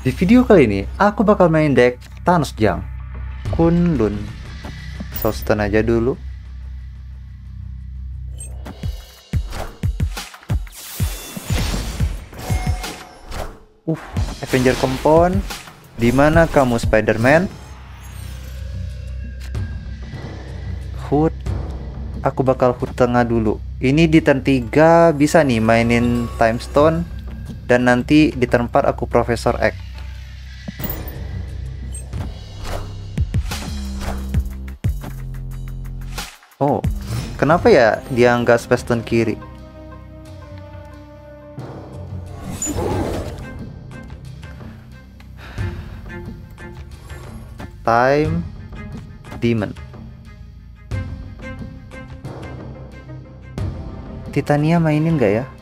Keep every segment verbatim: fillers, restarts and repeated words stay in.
Di video kali ini, aku bakal main deck Thanos Jang Kunlun. Soulstone aja dulu. Uh, Avenger Compound. Dimana kamu Spider-Man? Hood. Aku bakal hood tengah dulu. Ini di turn tiga bisa nih mainin Time Stone. Dan nanti di turn empat aku Profesor X. Oh, kenapa ya dia nggak Space Stone kiri? Time Demon. Titania mainin nggak ya?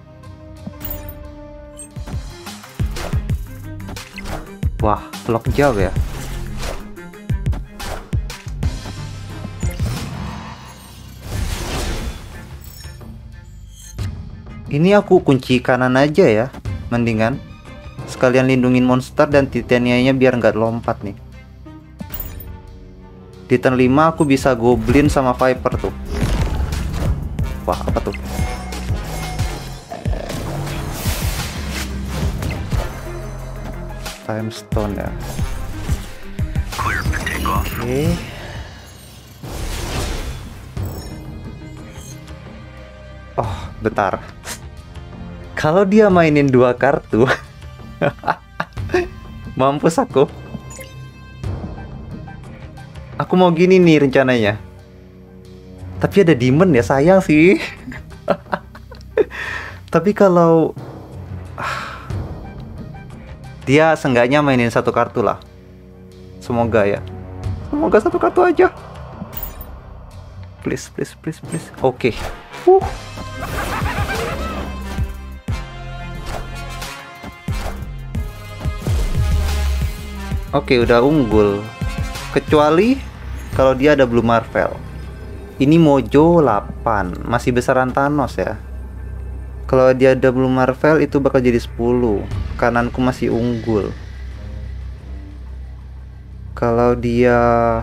Wah, lock jauh ya. Ini aku kunci kanan aja ya, mendingan sekalian lindungin monster dan Titania-nya biar nggak lompat nih. Di turn lima aku bisa Goblin sama Viper tuh. Wah, apa tuh? Time Stone ya. Oke. Okay. Oh, bentar. Kalau dia mainin dua kartu, mampus aku. Aku mau gini nih rencananya. Tapi ada demon ya, sayang sih. Tapi kalau dia seenggaknya mainin satu kartu lah. Semoga ya. Semoga satu kartu aja. Please, please, please, please. Oke. Okay. Uh. Oke, okay, udah unggul. Kecuali kalau dia ada Blue Marvel. Ini Mojo delapan, masih besaran Thanos ya. Kalau dia ada Blue Marvel itu bakal jadi sepuluh. Kananku masih unggul. Kalau dia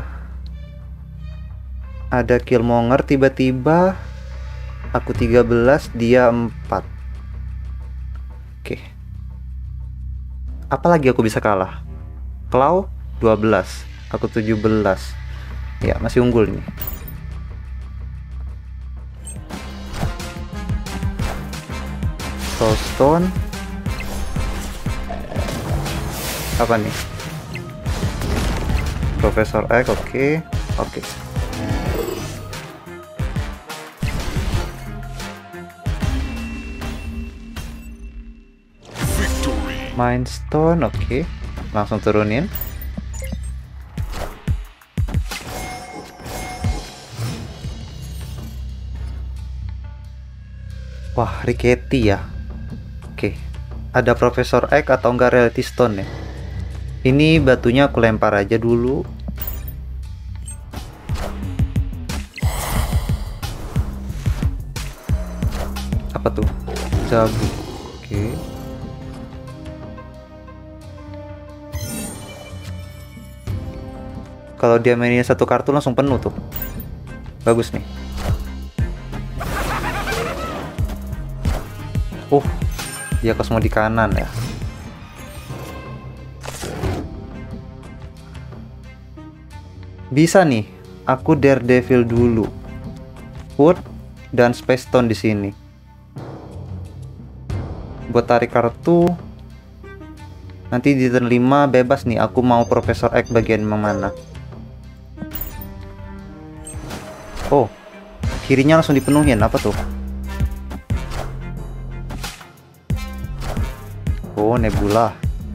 ada Killmonger tiba-tiba aku tiga belas, dia empat. Oke. Okay. Apalagi aku bisa kalah? Claw dua belas, aku tujuh belas. Ya, masih unggul nih. Soulstone. Apa nih? Profesor X, oke. Okay. Oke. Okay. Mind Stone, oke. Okay. Langsung turunin. Wah, Rickety ya. Oke. Ada Profesor X atau enggak Reality Stone ya. Ini batunya aku lempar aja dulu. Apa tuh? Zabu. Oke. Kalau dia mainnya satu kartu langsung penuh tuh. Bagus nih. Uh, dia Cosmo di kanan ya. Bisa nih, aku Daredevil dulu. Hood dan Space Stone di sini. Buat tarik kartu. Nanti di turn lima bebas nih, aku mau Profesor X bagian mana. Oh, kirinya langsung dipenuhin, apa tuh? Oh, Nebula.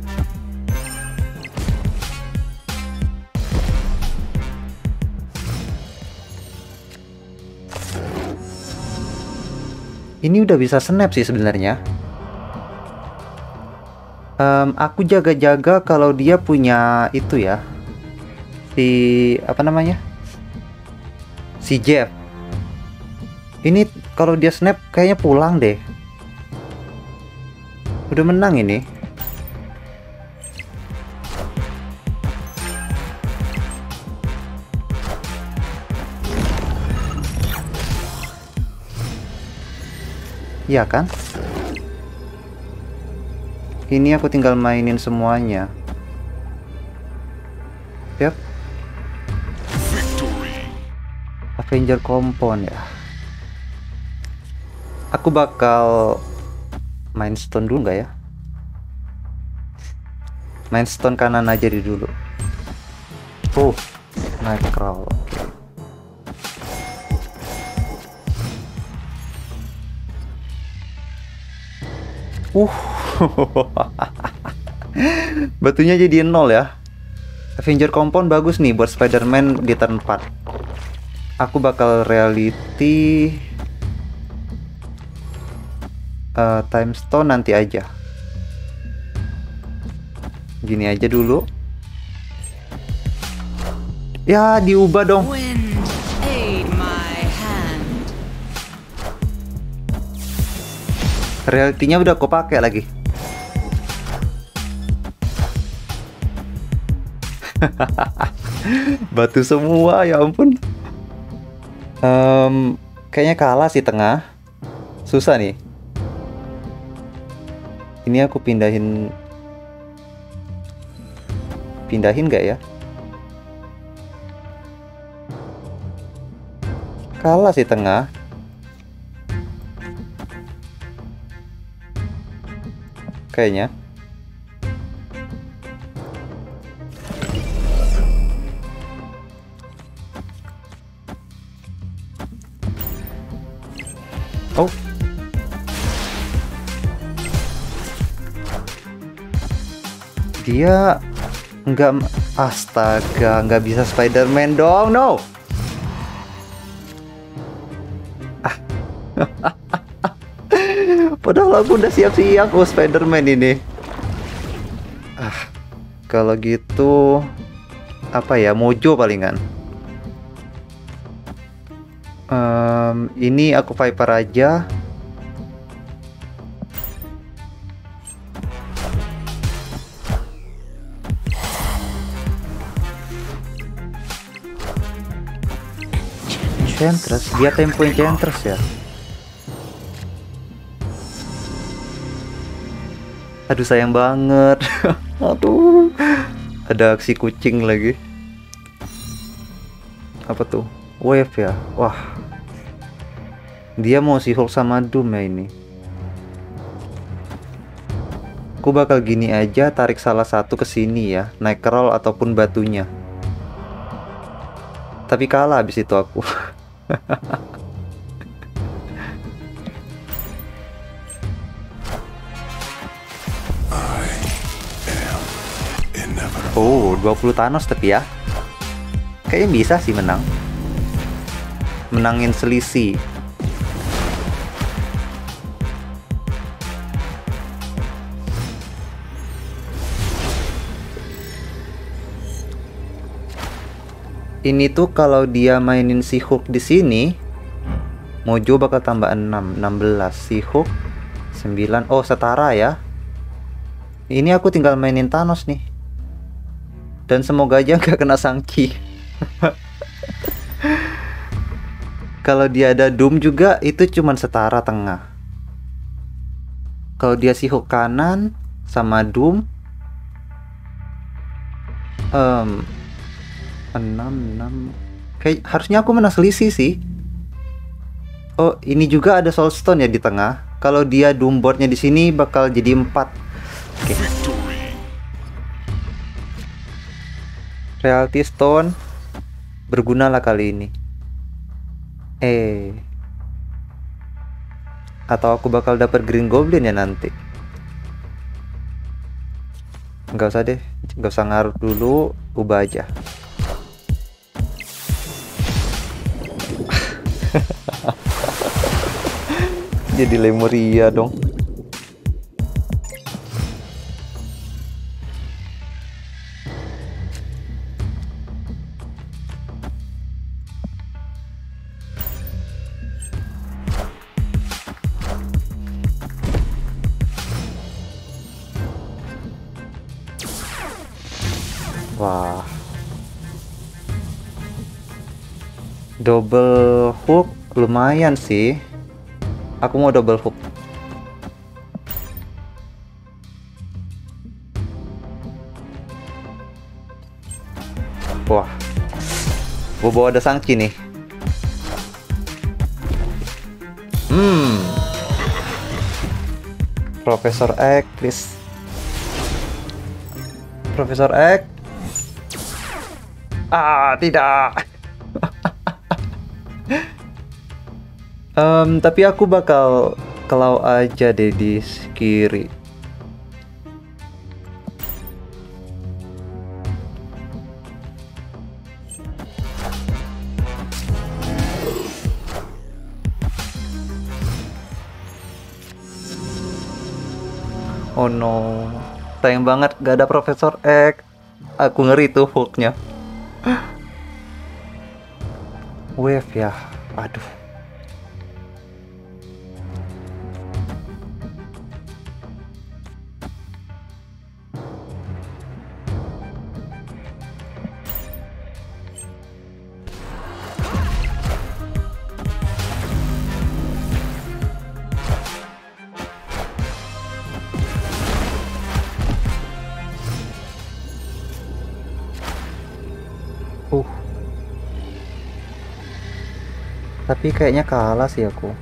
Ini udah bisa snap sih sebenarnya. Um, aku jaga-jaga kalau dia punya itu ya. Si apa namanya? Si Jeff. Ini kalau dia snap kayaknya pulang deh. Udah menang ini. Iya kan? Ini aku tinggal mainin semuanya. Yap. Avenger Compound ya. Aku bakal main stone dulu nggak ya? Main stone kanan aja di dulu. Oh, Nightcrawl. Oke. Uh. Batunya jadi nol ya. Avenger Compound bagus nih buat Spider-Man di turn empat. Aku bakal reality uh, time stone nanti aja. Gini aja dulu. Ya, diubah dong. Realitinya udah aku pakai lagi. Batu semua, ya ampun. Um, kayaknya kalah sih tengah. Susah nih. Ini aku pindahin. Pindahin nggak ya? Kalah sih tengah. Kayaknya. Oh. Dia nggak, astaga, nggak bisa Spider-Man dong, no. Ah. Padahal aku udah siap-siap oh Spider-Man ini. Ah, kalau gitu apa ya, Mojo palingan. Um, ini aku Viper aja. Enchantress, dia tempo Enchantress ya. Aduh sayang banget. Aduh, ada aksi kucing lagi. Apa tuh? Wave ya. Wah, dia mau si Hulk sama Doom ya ini. Aku bakal gini aja, tarik salah satu ke sini ya, Nightcrawl ataupun batunya. Tapi kalah habis itu aku. Oh, dua puluh Thanos tapi ya. Kayaknya bisa sih menang. Menangin selisih. Ini tuh kalau dia mainin si Hulk di sini, Mojo bakal tambah enam, enam belas, si Hulk sembilan. Oh, setara ya. Ini aku tinggal mainin Thanos nih. Dan semoga aja nggak kena Sangki. Kalau dia ada Doom juga, itu cuman setara tengah. Kalau dia si Hulk kanan sama Doom, um, enam, enam. Kayak harusnya aku menang selisih sih. Oh, ini juga ada Soul Stone ya di tengah. Kalau dia Doom boardnya di sini bakal jadi empat. Oke. Okay. Reality Stone berguna lah kali ini. Eh. Atau aku bakal dapat Green Goblin ya nanti. Nggak usah deh, nggak usah ngaruh dulu, ubah aja. Jadi Lemuria dong. Wah, double hook lumayan sih. Aku mau double hook. Wah, Bobo ada Shang-Chi nih. Hmm, Profesor X, please. Profesor X. Ah, tidak. um, tapi aku bakal kalau aja deh di kiri. Oh no, sayang banget gak ada Profesor X. Aku ngeri tuh hooknya. Wave ya, aduh. Uh. Tapi kayaknya kalah sih aku.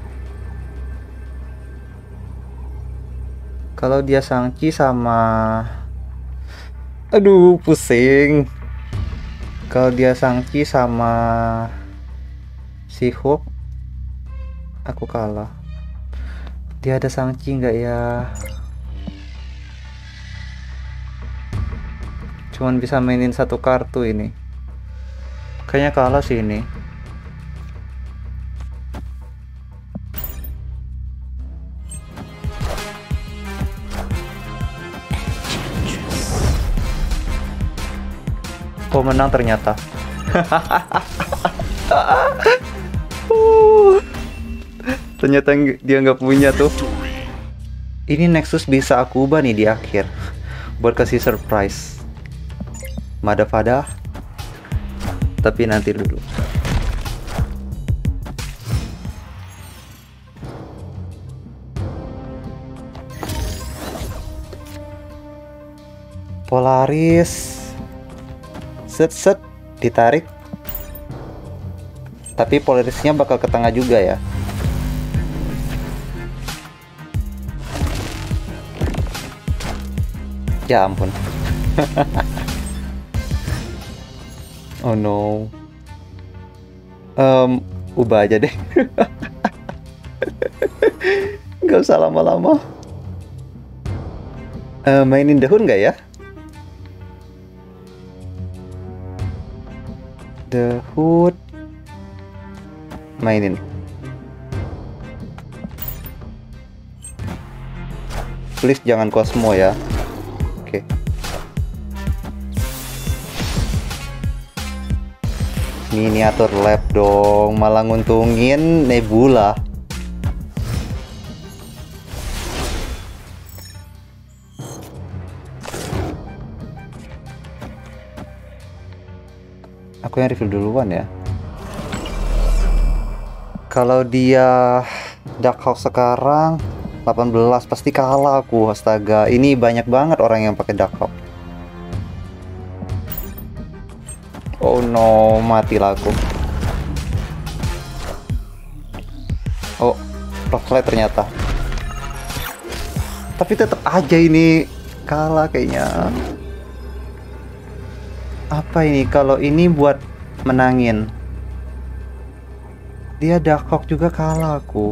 Kalau dia Shang-Chi sama, aduh pusing. Kalau dia Shang-Chi sama si Hulk, aku kalah. Dia ada Shang-Chi nggak ya? Cuman bisa mainin satu kartu ini. Kayaknya kalah sih ini. Oh, menang ternyata. uh, ternyata dia nggak punya tuh. Ini Nexus bisa aku ubah nih di akhir buat kasih surprise. Mada-fada. Tapi nanti dulu. Polaris. Set set ditarik. Tapi Polarisnya bakal ke tengah juga ya. Ya ampun. Oh no. Um, ubah aja deh. Gak usah lama-lama. Uh, mainin daun nggak ya? The Hood. Mainin. Please jangan Cosmo ya. Oke. Okay. Miniatur lab dong, malah nguntungin Nebula. Aku yang review duluan ya. Kalau dia Dark Hawk sekarang delapan belas pasti kalah aku. Astaga, ini banyak banget orang yang pakai Dark Hawk. Oh no, matilah aku. Oh, Rockslide ternyata. Tapi tetap aja ini kalah kayaknya. Apa ini? Kalau ini buat menangin. Dia Dark Hawk juga kalah aku.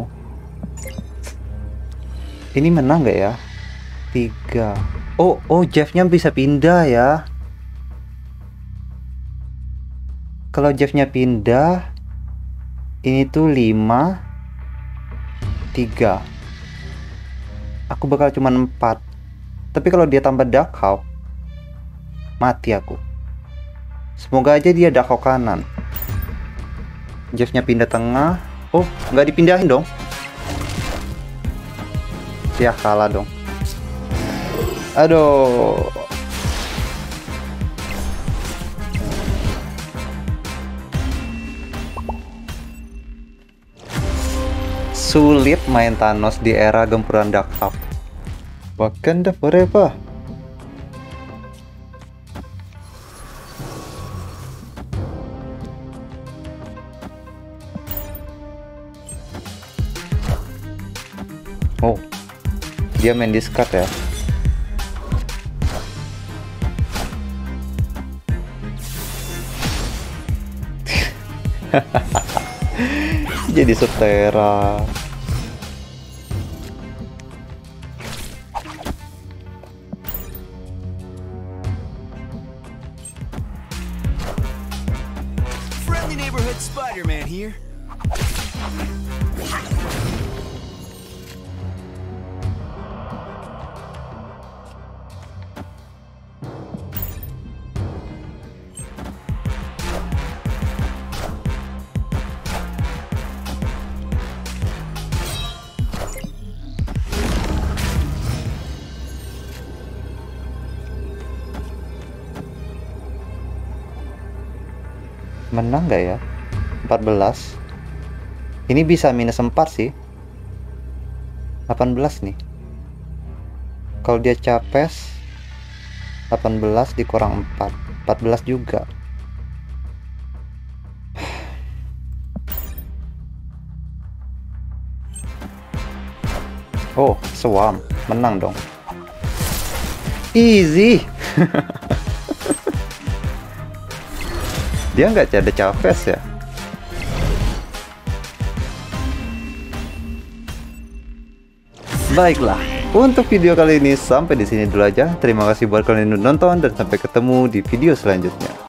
Ini menang gak ya? Tiga. Oh, oh Jeff-nya bisa pindah ya. Kalau Jeff-nya pindah, ini tuh lima, tiga. Aku bakal cuma empat. Tapi kalau dia tambah Dark Hawk, mati aku. Semoga aja dia Dark Hawk kanan. Jeff-nya pindah tengah. Oh, nggak dipindahin dong. Ya kalah dong. Aduh. Sulit main Thanos di era gempuran Dark Hawk. Wakanda forever. Oh, dia main discard ya. Jadi setera. Friendly neighborhood Spider-Man here. Menang nggak ya? empat belas. Ini bisa minus empat sih. delapan belas nih. Kalau dia capes, delapan belas dikurang empat, empat belas juga. Oh, Swamp. Menang dong. Easy. Dia nggak ada capes ya. Baiklah, untuk video kali ini sampai di sini dulu aja. Terima kasih buat kalian yang nonton dan sampai ketemu di video selanjutnya.